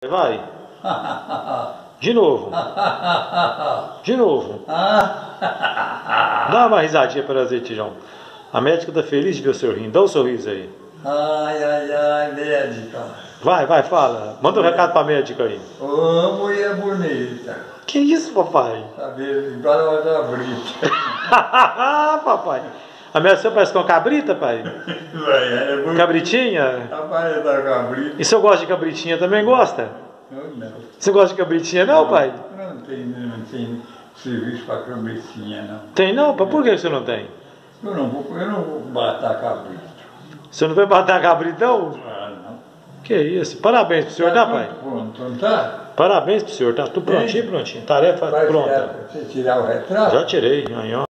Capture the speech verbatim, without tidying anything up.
Vai. De novo. De novo. Dá uma risadinha para fazer, Tijão. A médica tá feliz de ver o seu rindo. Dá um sorriso aí. Ai, ai, ai, médica. Vai, vai, fala. Manda um recado pra médica aí. Ô, mulher bonita. Que isso, papai? Cabelo igual uma cabrita. Papai. A médica parece com uma cabrita, pai? É muito... Cabritinha? Rapaz, da cabrita. E o senhor gosta de cabritinha também? Gosta? Eu não. Você gosta de cabritinha não, pai? Não tem, não tem serviço pra cabritinha, não. Tem não? Por que você não tem? Eu não vou, eu não vou matar cabrito. Você não vai matar cabrito não? Ah, não. Que isso? Parabéns pro senhor, tá, pai? Pronto, não tá? Parabéns pro senhor, tá tudo prontinho, prontinho. Tarefa Vai pronta. tirar, você tirar o retrato? Já tirei, aí ó.